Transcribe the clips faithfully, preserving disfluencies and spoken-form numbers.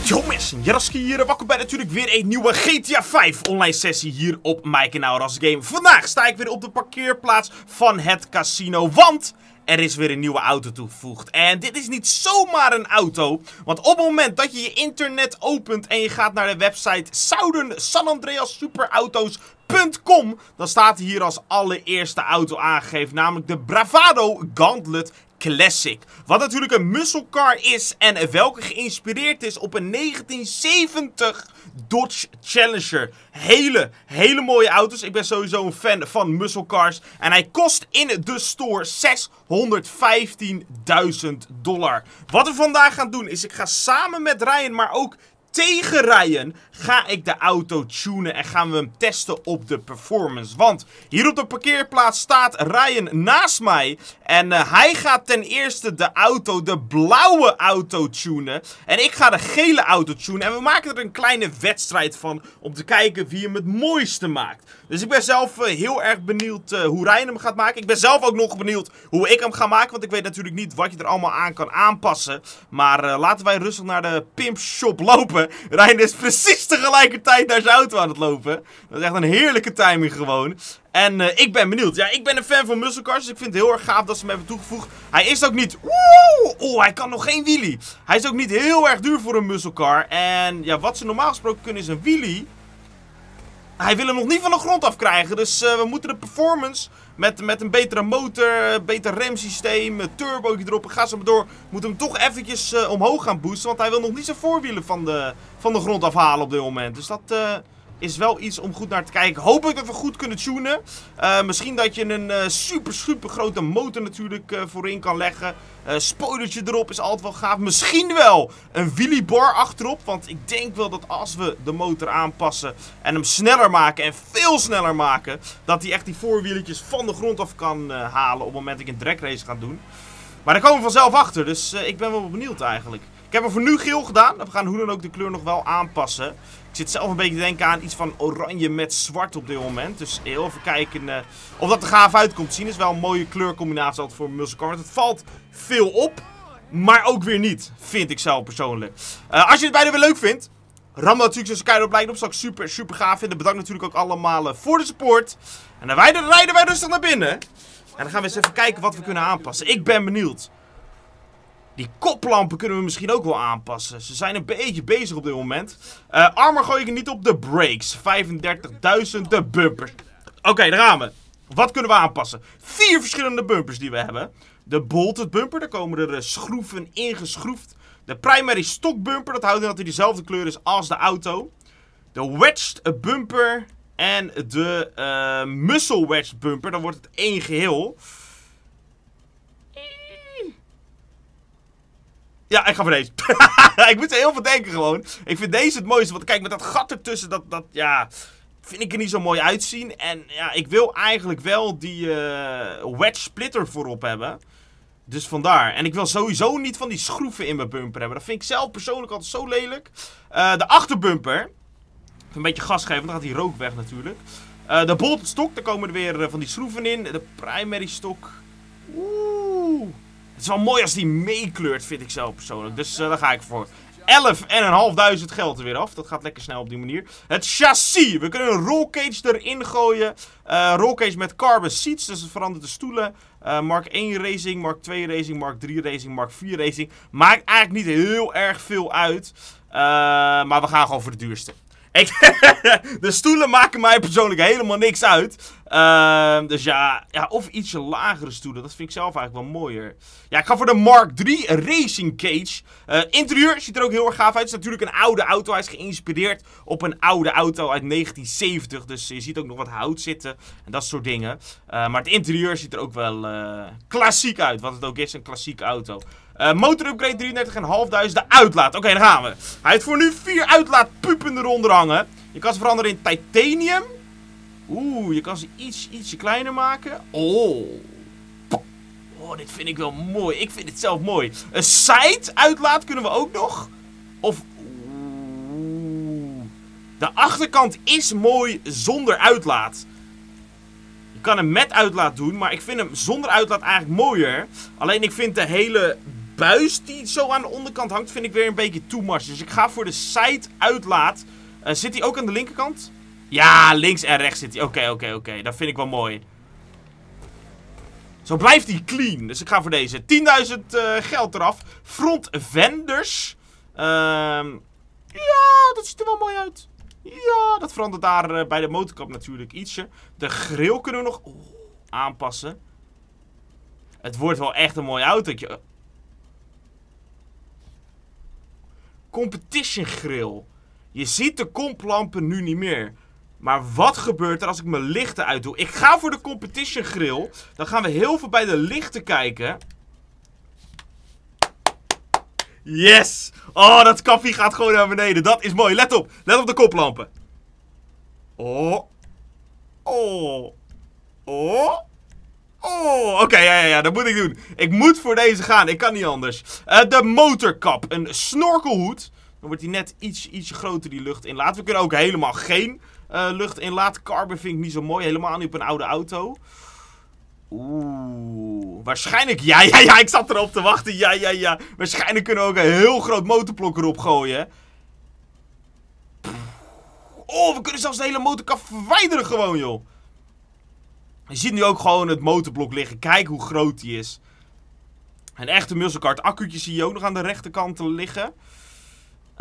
Yo mensen, Jaroski hier en welkom bij natuurlijk weer een nieuwe G T A vijf online sessie hier op mijn kanaal RasGame. Vandaag sta ik weer op de parkeerplaats van het casino, want er is weer een nieuwe auto toegevoegd. En dit is niet zomaar een auto, want op het moment dat je je internet opent en je gaat naar de website Southern San Andreas Superauto's punt com, dan staat hier als allereerste auto aangegeven, namelijk de Bravado Gauntlet Classic. Wat natuurlijk een muscle car is en welke geïnspireerd is op een negentien zeventig Dodge Challenger. Hele, hele mooie auto's. Ik ben sowieso een fan van muscle cars. En hij kost in de store zeshonderdvijftienduizend dollar. Wat we vandaag gaan doen is ik ga samen met Ryan, maar ook tegen Ryan, ga ik de auto tunen en gaan we hem testen op de performance. Want hier op de parkeerplaats staat Ryan naast mij. En uh, hij gaat ten eerste de auto, de blauwe auto tunen. En ik ga de gele auto tunen. En we maken er een kleine wedstrijd van om te kijken wie hem het mooiste maakt. Dus ik ben zelf uh, heel erg benieuwd uh, hoe Ryan hem gaat maken. Ik ben zelf ook nog benieuwd hoe ik hem ga maken. Want ik weet natuurlijk niet wat je er allemaal aan kan aanpassen. Maar uh, laten wij rustig naar de Pimp Shop lopen. Ryan is precies tegelijkertijd naar zijn auto aan het lopen. Dat is echt een heerlijke timing gewoon. En uh, ik ben benieuwd. Ja, ik ben een fan van muscle cars, dus ik vind het heel erg gaaf dat ze hem hebben toegevoegd. Hij is ook niet... Woe! Oh, hij kan nog geen wheelie. Hij is ook niet heel erg duur voor een muscle car. En ja, wat ze normaal gesproken kunnen is een wheelie. Hij wil hem nog niet van de grond af krijgen. Dus uh, we moeten de performance met, met een betere motor, beter remsysteem, turbootje erop en ga zo maar door. Moeten hem toch eventjes uh, omhoog gaan boosten. Want hij wil nog niet zijn voorwielen van de, van de grond afhalen op dit moment. Dus dat uh, is wel iets om goed naar te kijken. Hopelijk dat we goed kunnen tunen. Uh, misschien dat je een uh, super super grote motor natuurlijk uh, voorin kan leggen. Uh, spoilertje erop is altijd wel gaaf. Misschien wel een wheelie bar achterop. Want ik denk wel dat als we de motor aanpassen en hem sneller maken en veel sneller maken, dat hij echt die voorwieletjes van de grond af kan uh, halen op het moment dat ik een drag race ga doen. Maar daar komen we vanzelf achter. Dus uh, ik ben wel benieuwd eigenlijk. Ik heb hem voor nu geel gedaan. We gaan hoe dan ook de kleur nog wel aanpassen. Ik zit zelf een beetje te denken aan iets van oranje met zwart op dit moment. Dus heel even kijken uh, of dat er gaaf uit komt te zien. Het is wel een mooie kleurcombinatie altijd voor een muscle car. Want het valt veel op, maar ook weer niet. Vind ik zelf persoonlijk. Uh, als je het beide weer leuk vindt, ram dat natuurlijk zo'n keihard op lijkt op. Zou ik super super gaaf vinden. Bedankt natuurlijk ook allemaal uh, voor de support. En dan wij, dan rijden wij rustig naar binnen. En dan gaan we eens even kijken wat we kunnen aanpassen. Ik ben benieuwd. Die koplampen kunnen we misschien ook wel aanpassen. Ze zijn een beetje bezig op dit moment. Uh, armor gooi ik er niet op. De brakes. vijfendertigduizend. De bumpers. Oké, okay, daar gaan we. Wat kunnen we aanpassen? Vier verschillende bumpers die we hebben. De bolted bumper. Daar komen er uh, schroeven ingeschroefd. De primary stock bumper. Dat houdt in dat hij dezelfde kleur is als de auto. De wedged bumper. En de uh, muscle wedged bumper. Dan wordt het één geheel. Ja, ik ga voor deze. Ik moet er heel veel denken gewoon. Ik vind deze het mooiste. Want kijk, met dat gat ertussen, dat, dat ja, vind ik er niet zo mooi uitzien. En ja, ik wil eigenlijk wel die uh, wedge splitter voorop hebben. Dus vandaar. En ik wil sowieso niet van die schroeven in mijn bumper hebben. Dat vind ik zelf persoonlijk altijd zo lelijk. Uh, de achterbumper. Even een beetje gas geven, want dan gaat die rook weg natuurlijk. Uh, de bolted stok, daar komen er weer uh, van die schroeven in. De primary stok. Oeh. Het is wel mooi als die meekleurt, vind ik zelf persoonlijk. Dus uh, daar ga ik voor. elf en vijfduizend geld er weer af. Dat gaat lekker snel op die manier. Het chassis. We kunnen een rollcage erin gooien. Uh, rollcage met carbon seats. Dus het verandert de stoelen. Uh, Mark één racing, Mark twee racing, Mark drie racing, Mark vier racing. Maakt eigenlijk niet heel erg veel uit. Uh, maar we gaan gewoon voor de duurste. Ik, de stoelen maken mij persoonlijk helemaal niks uit. Uh, dus ja, ja, of ietsje lagere stoelen. Dat vind ik zelf eigenlijk wel mooier. Ja, ik ga voor de Mark drie Racing Cage. Uh, interieur ziet er ook heel erg gaaf uit. Het is natuurlijk een oude auto. Hij is geïnspireerd op een oude auto uit negentien zeventig. Dus je ziet ook nog wat hout zitten. En dat soort dingen. Uh, maar het interieur ziet er ook wel uh, klassiek uit. Wat het ook is, een klassieke auto. Uh, motor upgrade drieëndertig vijfduizend. De uitlaat. Oké, okay, daar gaan we. Hij heeft voor nu vier uitlaatpupen eronder hangen. Je kan ze veranderen in titanium. Oeh, je kan ze iets, ietsje kleiner maken. Oh. Oh, dit vind ik wel mooi. Ik vind het zelf mooi. Een side uitlaat kunnen we ook nog. Of... Oeh. De achterkant is mooi zonder uitlaat. Je kan hem met uitlaat doen, maar ik vind hem zonder uitlaat eigenlijk mooier. Alleen ik vind de hele buis die zo aan de onderkant hangt, vind ik weer een beetje too much. Dus ik ga voor de side uitlaat. Uh, zit hij ook aan de linkerkant? Ja, links en rechts zit hij. Oké, okay, oké, okay, oké. Okay. Dat vind ik wel mooi. Zo blijft hij clean. Dus ik ga voor deze. tienduizend uh, geld eraf. Front vendors. Ehm... Ja, dat ziet er wel mooi uit. Ja, dat verandert daar uh, bij de motorkap natuurlijk ietsje. De grill kunnen we nog oh, aanpassen. Het wordt wel echt een mooi autootje. Competition grill. Je ziet de komplampen nu niet meer. Maar wat gebeurt er als ik mijn lichten uitdoe? Ik ga voor de competition grill. Dan gaan we heel veel bij de lichten kijken. Yes! Oh, dat kaffie gaat gewoon naar beneden. Dat is mooi. Let op. Let op de koplampen. Oh. Oh. Oh. Oh. Oké, okay, ja, ja, ja. Dat moet ik doen. Ik moet voor deze gaan. Ik kan niet anders. Uh, de motorkap. Een snorkelhoed. Dan wordt die net iets, ietsje groter, die lucht inlaat. We kunnen ook helemaal geen uh, lucht inlaat. Carbon vind ik niet zo mooi. Helemaal niet op een oude auto. Oeh, waarschijnlijk, ja, ja, ja, ik zat erop te wachten, ja, ja, ja. Waarschijnlijk kunnen we ook een heel groot motorblok erop gooien. Oh, we kunnen zelfs de hele motorkap verwijderen gewoon, joh. Je ziet nu ook gewoon het motorblok liggen, kijk hoe groot die is. Een echte muscle car, accu'tjes zie je ook nog aan de rechterkant liggen. Uh.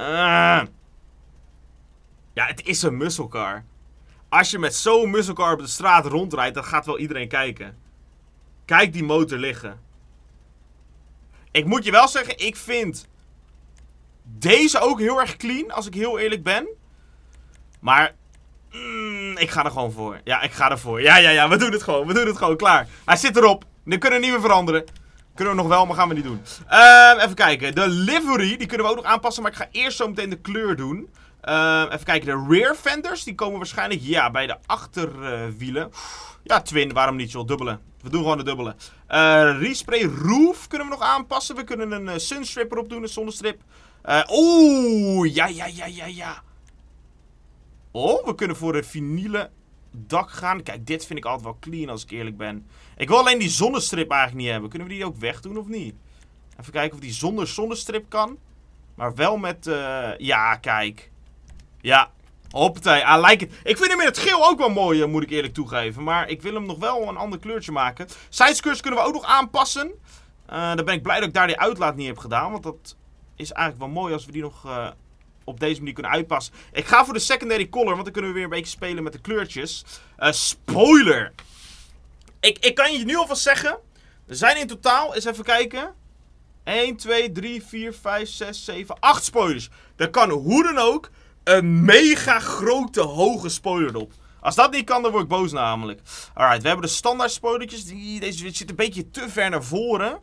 Ja, het is een muscle car. Als je met zo'n muscle car op de straat rondrijdt, dan gaat wel iedereen kijken. Kijk die motor liggen. Ik moet je wel zeggen, ik vind deze ook heel erg clean, als ik heel eerlijk ben. Maar, mm, ik ga er gewoon voor. Ja, ik ga ervoor. Ja, ja, ja, we doen het gewoon. We doen het gewoon, klaar. Hij zit erop. Nu kunnen we niet meer veranderen. Kunnen we nog wel, maar gaan we niet doen. Uh, even kijken. De livery, die kunnen we ook nog aanpassen, maar ik ga eerst zo meteen de kleur doen. Uh, even kijken, de rear fenders, die komen waarschijnlijk, ja, bij de achterwielen. Uh, ja, twin, waarom niet, joh, dubbele. We doen gewoon de dubbele. Uh, respray roof kunnen we nog aanpassen. We kunnen een uh, sunstrip erop doen, een zonnestrip. Uh, Oeh, ja, ja, ja, ja, ja. Oh, we kunnen voor een vinylen dak gaan. Kijk, dit vind ik altijd wel clean, als ik eerlijk ben. Ik wil alleen die zonnestrip eigenlijk niet hebben. Kunnen we die ook wegdoen of niet? Even kijken of die zonder zonnestrip kan. Maar wel met, uh, ja, kijk. Ja, hoppatee, I like it. Ik vind hem in het geel ook wel mooi, moet ik eerlijk toegeven. Maar ik wil hem nog wel een ander kleurtje maken. Sideskirts kunnen we ook nog aanpassen. Uh, dan ben ik blij dat ik daar die uitlaat niet heb gedaan. Want dat is eigenlijk wel mooi als we die nog uh, op deze manier kunnen uitpassen. Ik ga voor de secondary color, want dan kunnen we weer een beetje spelen met de kleurtjes. Uh, spoiler. Ik, ik kan je nu alvast zeggen. Er zijn in totaal, eens even kijken. één, twee, drie, vier, vijf, zes, zeven, acht spoilers. Er kan hoe dan ook een mega grote, hoge spoiler op. Als dat niet kan, dan word ik boos namelijk. Alright, we hebben de standaard spoilertjes. Die, deze zit een beetje te ver naar voren.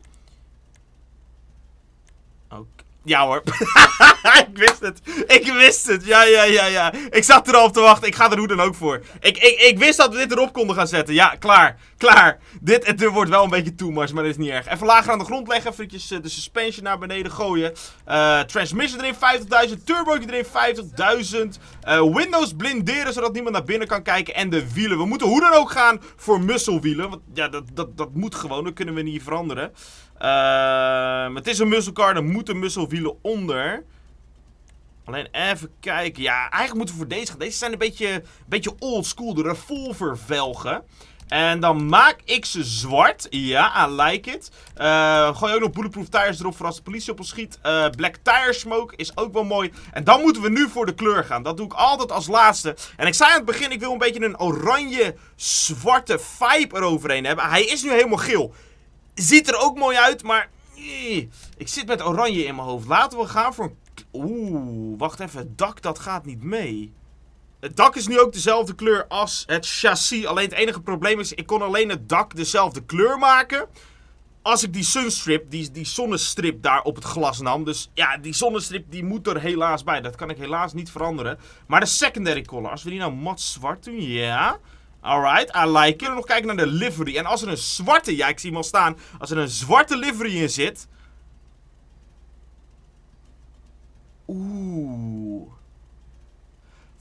Oké. Okay. Ja hoor. Ik wist het. Ik wist het. Ja, ja, ja, ja. Ik zat er al op te wachten. Ik ga er hoe dan ook voor. Ik, ik, ik wist dat we dit erop konden gaan zetten. Ja, klaar. Klaar. Dit het wordt wel een beetje too much, maar dat is niet erg. Even lager aan de grond leggen. Even de suspension naar beneden gooien. Uh, transmission erin vijftigduizend. Turbo erin vijftigduizend. Uh, Windows blinderen, zodat niemand naar binnen kan kijken. En de wielen. We moeten hoe dan ook gaan voor muscle wielen. Want ja, dat, dat, dat moet gewoon. Dat kunnen we niet veranderen. Uh, het is een muscle car, er moeten musclewielen onder. Alleen even kijken. Ja, eigenlijk moeten we voor deze gaan. Deze zijn een beetje, een beetje old school, de revolver velgen. En dan maak ik ze zwart. Ja, I like it. Uh, gooi ook nog bulletproof tires erop voor als de politie op ons schiet. Uh, black tire smoke is ook wel mooi. En dan moeten we nu voor de kleur gaan. Dat doe ik altijd als laatste. En ik zei aan het begin, ik wil een beetje een oranje-zwarte vibe eroverheen hebben. Hij is nu helemaal geel. Ziet er ook mooi uit, maar ik zit met oranje in mijn hoofd. Laten we gaan voor een... Oeh, wacht even. Het dak, dat gaat niet mee. Het dak is nu ook dezelfde kleur als het chassis. Alleen het enige probleem is, ik kon alleen het dak dezelfde kleur maken. Als ik die sunstrip, die, die zonnestrip daar op het glas nam. Dus ja, die zonnestrip die moet er helaas bij. Dat kan ik helaas niet veranderen. Maar de secondary color, als we die nou mat zwart doen, ja... Alright, I like it. We nog kijken naar de livery. En als er een zwarte, ja ik zie hem al staan. Als er een zwarte livery in zit. Oeh.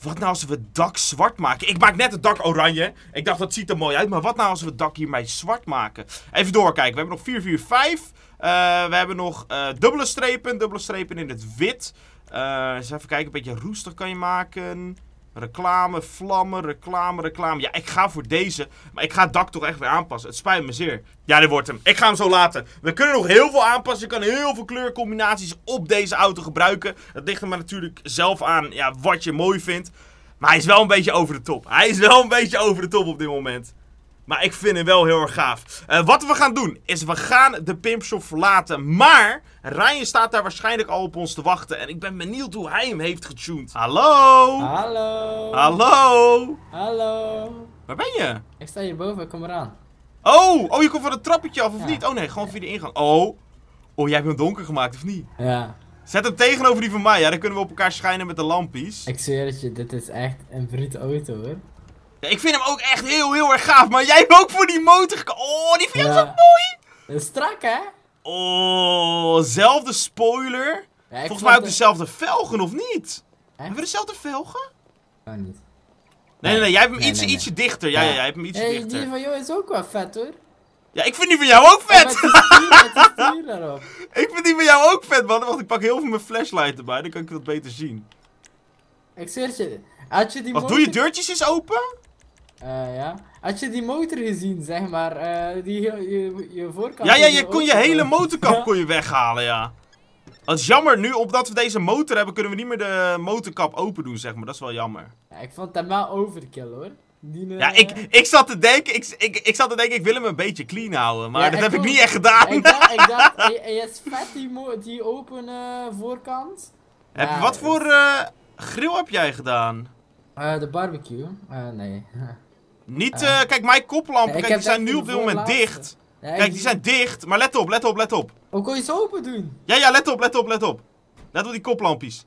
Wat nou als we het dak zwart maken? Ik maak net het dak oranje. Ik dacht, dat ziet er mooi uit. Maar wat nou als we het dak hiermee zwart maken? Even doorkijken. We hebben nog vier vier vijf. Uh, we hebben nog uh, dubbele strepen. Dubbele strepen in het wit. Uh, eens even kijken. Een beetje roestig kan je maken. Reclame, vlammen, reclame, reclame. Ja, ik ga voor deze. Maar ik ga het dak toch echt weer aanpassen. Het spijt me zeer. Ja, dit wordt hem. Ik ga hem zo laten. We kunnen nog heel veel aanpassen. Je kan heel veel kleurcombinaties op deze auto gebruiken. Het ligt er maar natuurlijk zelf aan, ja, wat je mooi vindt. Maar hij is wel een beetje over de top. Hij is wel een beetje over de top op dit moment. Maar ik vind hem wel heel erg gaaf. Uh, wat we gaan doen, is we gaan de pimpshop verlaten. Maar Ryan staat daar waarschijnlijk al op ons te wachten. En ik ben benieuwd hoe hij hem heeft getuned. Hallo? Hallo? Hallo? Hallo? Waar ben je? Ik sta hierboven, ik kom eraan. Oh, oh, je komt van het trappetje af, of Ja. niet? Oh nee, gewoon via de ingang. Oh. Oh, jij hebt hem donker gemaakt, of niet? Ja. Zet hem tegenover die van mij, ja. Dan kunnen we op elkaar schijnen met de lampjes. Ik zweer het je, dit is echt een brute auto hoor. Ja, ik vind hem ook echt heel, heel erg gaaf. Maar jij hebt ook voor die motor geko- Oh, die vind je Ja. zo mooi. Dat is strak hè? Oh, zelfde spoiler. Ja, ik Volgens vond mij ook het- dezelfde velgen, of niet? Echt? Hebben we dezelfde velgen? Oh niet. Nee, nee, nee. Jij hebt hem Nee, iets, nee, nee. ietsje dichter. Ja, ja, jij hebt hem ietsje Hey, dichter. die van jou is ook wel vet hoor. Ja, ik vind die van jou ook vet. Oh, met die stier, met die stier daarop. Ik vind die van jou ook vet, man. Want ik pak heel veel mijn flashlight erbij. Dan kan ik wat beter zien. Ik zweer het je, had je die Wacht, motor... doe je deurtjes eens open? Eh, ja. Had je die motor gezien, zeg maar, eh, die je, je, je voorkant... Ja, ja, in je de kon je auto- hele motorkap Ja. kon je weghalen, ja. Dat is jammer. Nu, omdat we deze motor hebben, kunnen we niet meer de motorkap open doen, zeg maar. Dat is wel jammer. Ja, ik vond het wel overkill hoor. Die, eh, Ja, ik, ik zat te denken, ik, ik, ik zat te denken, ik wil hem een beetje clean houden. Maar Ja, dat ik heb ik ook. niet echt gedaan. Ik dacht, ik dacht, hij, hij is vet die, mo- die open eh, voorkant. Heb je Ja, wat het- voor eh, grill heb jij gedaan? Eh, de barbecue? Eh, nee. Niet, Ja. eh, kijk, mijn koplampen, Ja, ik kijk, heb die zijn echt nu de op dit moment voorlaatste. dicht. Ja, Kijk, ik- die zijn dicht. Maar let op, let op, let op. Hoe kon je ze open doen? Ja, ja, let op, let op, let op. Let op die koplampjes.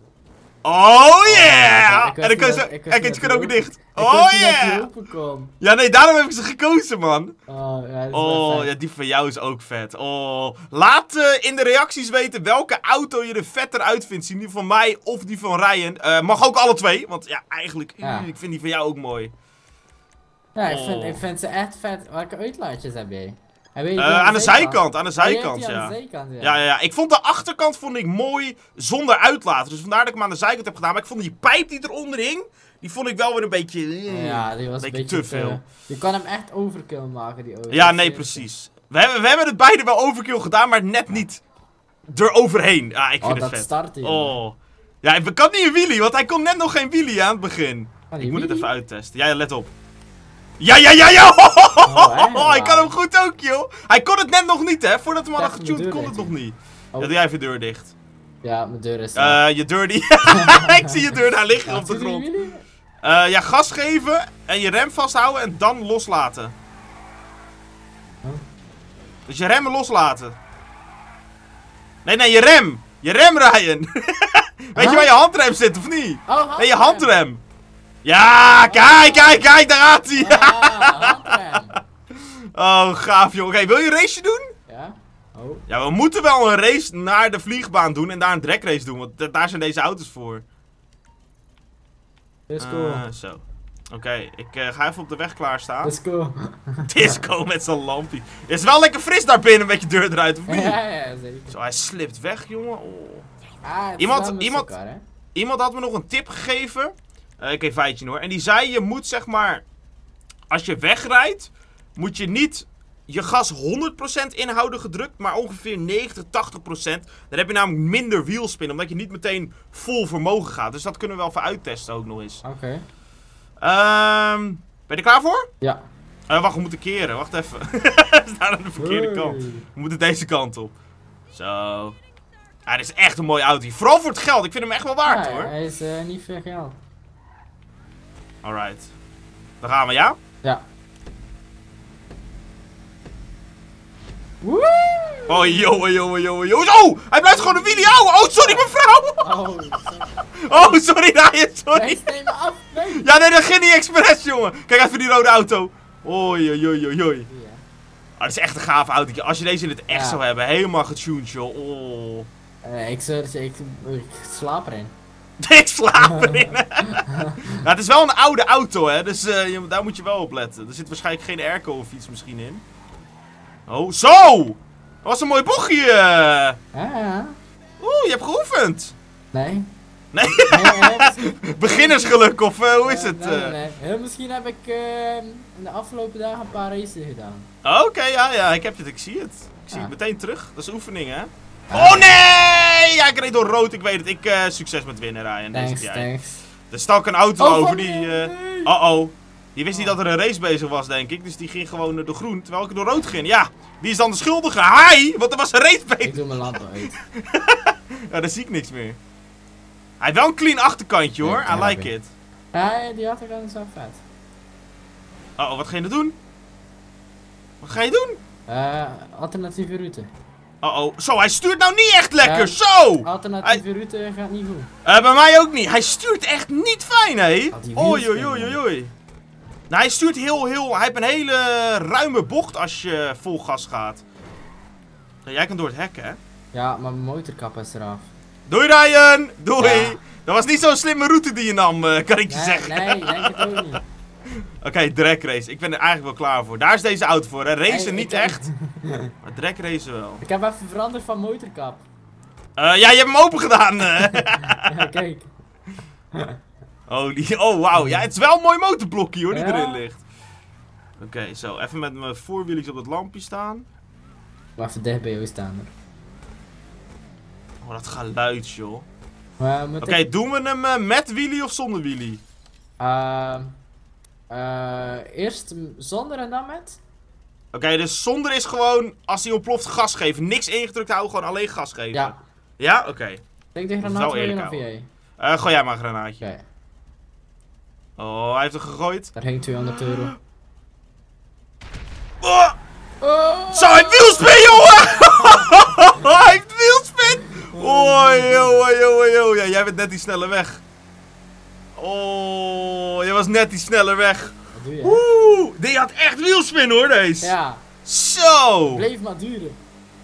Oh yeah! ik wist En dan kan je niet zo... dat- ik wist Kijk, niet je dat kan ook die dicht. Ik Oh wist niet dat die yeah! open kon. Ja, nee, daarom heb ik ze gekozen, man. Oh, ja, dat is wel Oh, vet. ja, die van jou is ook vet. Oh. Laat eh, in de reacties weten welke auto je er vetter uit vindt. Zien die van mij of die van Ryan. Eh, mag ook alle twee, want ja, eigenlijk, Ja. ik vind die van jou ook mooi. Ja, ik vind, Oh. ik vind ze echt vet. Welke uitlaatjes heb jij? Heb je die Eh, aan de zijkant, aan de Oh, jij hebt zijkant, die aan ja. de zijkant, ja. Ja, ja, ja. Ik vond de achterkant vond ik mooi zonder uitlaten. Dus vandaar dat ik hem aan de zijkant heb gedaan. Maar ik vond die pijp die eronder hing, die vond ik wel weer een beetje... eh, Ja, die was een beetje beetje te veel. Je kan hem echt overkill maken, die auto. Ja, nee, Serieus. precies. We hebben, we hebben het beide wel overkill gedaan, maar net niet eroverheen. Ja, ik vind Oh, het dat vet. startte je. Oh. Ja, ik kan niet een wheelie, want hij kon net nog geen wheelie aan het begin. Kan die Ik moet het wheelie? even uittesten. Ja, ja, let op. Ja, ja, ja, ja! echt? Oh, ik kan hem goed ook, joh. Hij kon het net nog niet, hè. Voordat we hem hadden Kijk, mijn getuned, deur kon het dicht. nog niet. Oh. Ja, doe jij even de deur dicht. Ja, mijn deur is... Eh, je deur die... ik zie je deur daar liggen Ja, op de zie je die grond. wheelie? Eh, ja, gas geven en je rem vasthouden en dan loslaten. Huh? Dus je remmen loslaten. Nee, nee, je rem. Je rem, Ryan. Weet je Huh? waar je handrem zit, of niet? Oh, Nee, je handrem. handrem. Ja, kijk, kijk, kijk, daar gaat hij. Ah, handrem. Oh, gaaf, joh. Oké, wil je een raceje doen? Ja? Oh. Ja, we moeten wel een race naar de vliegbaan doen en daar een dragrace doen, want da- daar zijn deze auto's voor. Disco. Eh, zo. Oké, ik eh, ga even op de weg klaarstaan. Disco. Disco met zijn lampje. Het is wel lekker fris daar binnen met je deur eruit, of niet? Ja, ja, zeker. Zo, hij slipt weg, jongen. Oh. Ah, het is Iemand- wel met iemand- elkaar, hè? Iemand had me nog een tip gegeven. Eh, ik heb feitje hoor. En die zei, je moet zeg maar... Als je wegrijdt, moet je niet je gas honderd procent inhouden gedrukt, maar ongeveer negentig, tachtig procent. Dan heb je namelijk minder wielspin, omdat je niet meteen vol vermogen gaat. Dus dat kunnen we wel even uittesten ook nog eens. Oké. Ehm, ben je er klaar voor? Ja. Eh, wacht, we moeten keren. Wacht even. We staan aan de verkeerde Hey. kant. We moeten deze kant op. Zo. Ja, dit is echt een mooie auto. Vooral voor het geld. Ik vind hem echt wel waard, Ja, hoor. hij is eh, niet veel geld. Alright. Dan gaan we, ja? Ja. Woe! Oh, joh, joh, joh, joh. Oh, hij blijft gewoon een wheelie houden. Oh, sorry, mevrouw. Oh, sorry. Oh, sorry, Ryan, Nee, sorry. steen me af. Nee. Ja, nee, dat ging niet expres, jongen. Kijk even die rode auto. Oei, oei, oei, oei, oei. Ja. Ah, dit is echt een gaaf autootje. Als je deze in het echt Ja. zou hebben, helemaal getuned, joh. Oh. Eh, ik, zeg, ik, ik slaap erin. Ik slaap erin. Ja, het is wel een oude auto, hè. Dus uh, je, daar moet je wel op letten. Er zit waarschijnlijk geen airco of iets misschien in. Oh, zo! Dat was een mooi bochtje. Ja, ja. Oeh, je hebt geoefend. Nee. Nee? nee, nee misschien... Beginnersgeluk of uh, hoe is Ja, het? Nee, nee, nee. Heel misschien heb ik uh, in de afgelopen dagen een paar races gedaan. Oké, okay, ja, ja, ik heb het, ik zie het. Ik zie ja. het meteen terug. Dat is oefening, hè? Oh nee! Ja, ik reed door rood, ik weet het. Ik, uh, succes met winnen, Ryan. Thanks, deze jij. thanks. Er stak een auto oh, over die... Uh... Oh oh. Die wist oh. niet dat er een race bezig was, denk ik. Dus die ging gewoon door groen, terwijl ik door rood ging. Ja, wie is dan de schuldige? Hij! Want er was een race bezig. Ik doe mijn lamp uit. Ja, daar zie ik niks meer. Hij heeft wel een clean achterkantje, hoor. I like it. Ja, die achterkant is wel vet. Oh, oh, wat ga je nou doen? Wat ga je doen? Uh, alternatieve route. Oh oh. Zo, hij stuurt nou niet echt lekker. Ja, Zo! Alternatieve hij... route gaat niet goed. Uh, bij mij ook niet. Hij stuurt echt niet fijn, hé. Oh, oei, oei, oei, oei. Nou, hij stuurt heel, heel... Hij heeft een hele ruime bocht als je vol gas gaat. Ja, jij kan door het hek, hè? Ja, maar mijn motorkap is eraf. Doei, Ryan! Doei! Ja. Dat was niet zo'n slimme route die je nam, uh, kan ik je nee, zeggen. Nee, ik denk het ook niet. Oké, okay, drag race. Ik ben er eigenlijk wel klaar voor. Daar is deze auto voor, hè. Racen hey, niet heb... echt. Maar drag racen wel. Ik heb even veranderd van motorkap. Uh, ja, je hebt hem open gedaan. Uh. Ja, kijk. Oh, die... oh wauw. Ja, het is wel een mooi motorblokje, hoor, die ja. erin ligt. Oké, okay, zo. Even met mijn voorwieltjes op dat lampje staan. Wacht, even dicht bij jou staan. Er. Oh, dat geluid, joh. Uh, Oké, okay, ik... doen we hem uh, met wielie of zonder wielie? Uh, uh, eerst zonder en dan met? Oké, okay, dus zonder is gewoon, als hij ontploft, gas geven. Niks ingedrukt houden, gewoon alleen gas geven. Ja. Ja? Oké. Okay. Denk de granaat wil je of jij? Uh, gooi jij maar een granaatje. Oké. Okay. Oh, hij heeft er gegooid. Daar hing tweehonderd euro. Oh! Oh! Zo, hij heeft wielspin, jongen! Hij heeft wielspin! Oh, joh, joh, joh. Ja, jij bent net die sneller weg. Oh, jij was net die sneller weg. Wat doe je? Oeh, die had echt wielspin, hoor, deze. Ja. Zo! Bleef maar duren.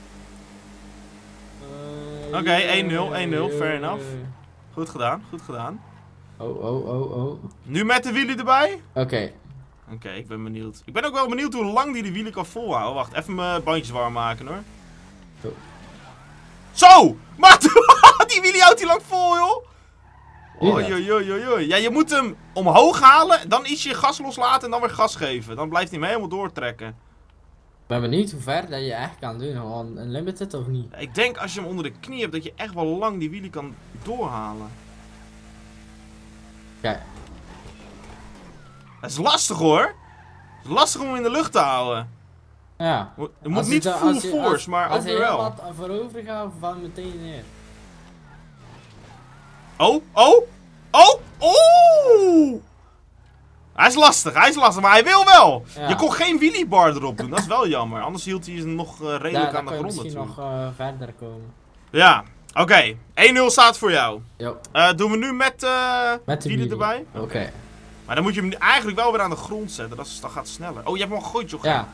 Uh, Oké, okay, één nul, één nul, fair enough. Goed gedaan, goed gedaan. Oh, oh, oh, oh. Nu met de wielie erbij? Oké. Okay. Oké, okay, ik ben benieuwd. Ik ben ook wel benieuwd hoe lang die de wielen kan volhouden. Wacht, even mijn bandjes warm maken, hoor. Oh. Zo! Maar die wielie houdt hij lang vol, joh. Oei, oei, oei, oei. Ja, je moet hem omhoog halen, dan iets je gas loslaten en dan weer gas geven. Dan blijft hij hem helemaal doortrekken. Ik ben benieuwd hoe ver dat je echt kan doen. Gewoon een limited of niet? Ik denk als je hem onder de knie hebt, dat je echt wel lang die wielie kan doorhalen. Kijk. Dat is lastig, hoor. Het is lastig om hem in de lucht te houden. Ja. Je moet niet full force, maar ook weer wel. Als je wat voorover gaat, val je meteen neer. Oh, oh, oh, oh! Hij is lastig, hij is lastig, maar hij wil wel. Ja. Je kon geen wheelie bar erop doen, dat is wel jammer. Anders hield hij nog uh, redelijk ja, aan de grond misschien natuurlijk. nog uh, verder komen. Ja, oké. Okay. één nul staat voor jou. Uh, doen we nu met, uh, met de wheelie erbij? Oké. Okay. Maar dan moet je hem eigenlijk wel weer aan de grond zetten, dat, is, dat gaat sneller. Oh, je hebt hem al gegooid, joh. Ja.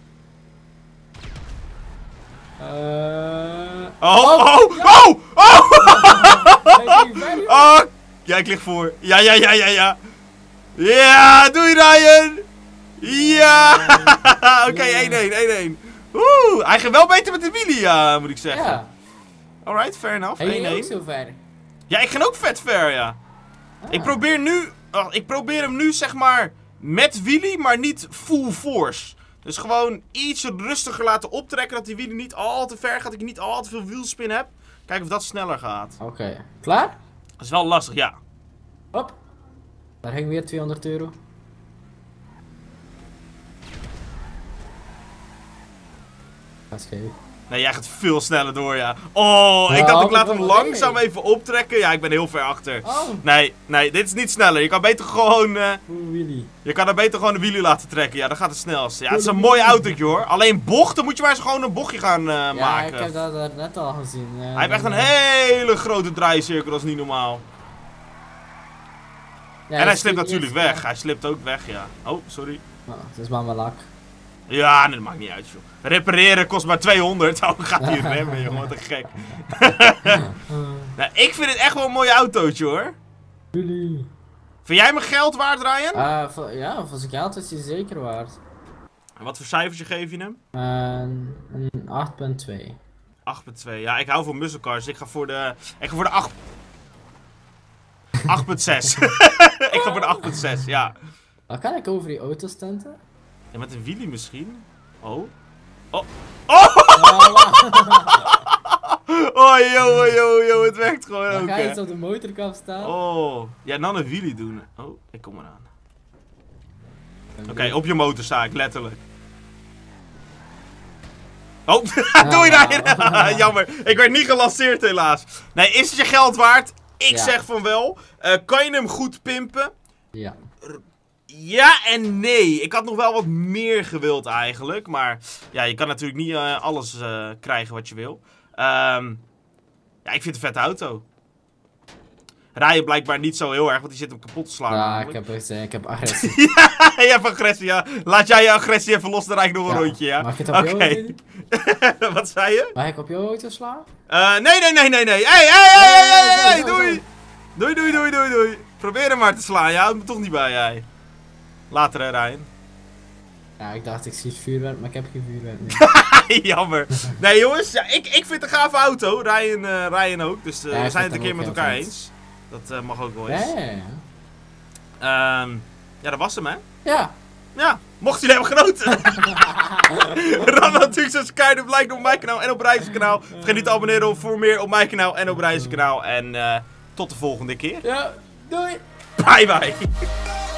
Uh... Oh, oh, oh, oh! Oh! Oh! Ja, ik lig voor. Ja, ja, ja, ja, ja. Ja, doei Ryan! Ja! Oké, okay, één één, één één. Oeh, hij gaat wel beter met de wheelie, ja, moet ik zeggen. Ja. Alright, fair enough. Hey, één één. ook zo ver. Ja, ik ga ook vet ver, ja. Ah. Ik probeer nu, oh, ik probeer hem nu zeg maar met wheelie, maar niet full force. Dus gewoon iets rustiger laten optrekken, dat die wheelie niet al te ver gaat, dat ik niet al te veel wielspin heb. Kijken of dat sneller gaat. Oké, okay. Klaar? Dat is wel lastig, ja. Hop. Daar ging weer tweehonderd euro. Dat is gek. Nee, jij gaat veel sneller door, ja. Oh, ja, ik dacht ik laat hem langzaam nee. even optrekken. Ja, ik ben heel ver achter. Oh. Nee, nee, dit is niet sneller. Je kan beter gewoon... Uh, wheelie. Je kan er beter gewoon een wheelie laten trekken. Ja, dat gaat het snelst. Ja, het is een mooi autootje, hoor. Alleen bochten moet je maar eens gewoon een bochtje gaan uh, ja, maken. Ja, ik heb dat uh, net al gezien. Uh, Hij heeft echt een hele grote draaicirkel, dat is niet normaal. Ja, en hij slipt natuurlijk weg. Hij slipt ook weg, ja. Oh, sorry. Oh, het is maar mijn lak. Ja, nee, dat maakt niet uit, joh. Repareren kost maar tweehonderd. Oh, dan gaat hij remmen, jongen. Wat een gek. Nou, ik vind het echt wel een mooi autootje, hoor. Jullie. Vind jij mijn geld waard, Ryan? Uh, vo- ja, volgens geld is hij zeker waard. En wat voor cijfertje geef je hem? Uh, een acht komma twee. acht komma twee. Ja, ik hou van muscle cars. Ik ga voor de... Ik ga voor de acht... acht komma zes. Ik ga voor de acht komma zes, ja. Wat kan ik over die auto's tenten? Ja, met een wheelie misschien? Oh. Oh. Oh! Oh, yo, yo, yo. Het werkt gewoon Dan ook, ga je hè. eens op de motorkap staan. Oh. Ja, dan een wheelie doen. Oh, ik kom eraan. Oké, okay, op je motor sta ik, letterlijk. Oh, doe je daar? Jammer, ik werd niet gelanceerd helaas. Nee, is het je geld waard? Ik Ja. zeg van wel. Uh, kan je hem goed pimpen? Ja. Ja en nee. Ik had nog wel wat meer gewild eigenlijk. Maar ja, je kan natuurlijk niet uh, alles uh, krijgen wat je wil. Um, ja, ik vind het een vette auto. Rijden blijkbaar niet zo heel erg, want die zit hem kapot te slaan. Ja, ik heb, uh, ik heb agressie. Ja, je hebt agressie, ja. Laat jij je agressie even los, dan rijd ik nog een Ja. rondje, ja. Mag ik het op Oké. jou Wat zei je? Mag ik op jouw auto slaan? Uh, nee, nee, nee, nee, nee. Hey, hey, hey, hey, hey, hey, doei. Doei, doei, doei, doei, doei. Probeer hem maar te slaan, je houdt me toch niet bij, jij. Later, hè, Ryan. Ja, ik dacht ik schiet vuurwerk, maar ik heb geen vuurwerk meer. Jammer. Nee, jongens, ja, ik, ik vind het een gave auto. Ryan, uh, Ryan ook, dus uh, Ja, we ik zijn vind het een keer hem met ook elkaar heel eens. Dat uh, mag ook wel eens. Ja, ja, ja. Um, ja, dat was hem, hè. Ja. Ja, mocht jullie hebben genoten. Dan natuurlijk subscribe, like op mijn kanaal en op Rijn's kanaal. Vergeet niet te abonneren voor meer op mijn kanaal en op Rijn's kanaal. En uh, tot de volgende keer. Ja, doei! Bye bye.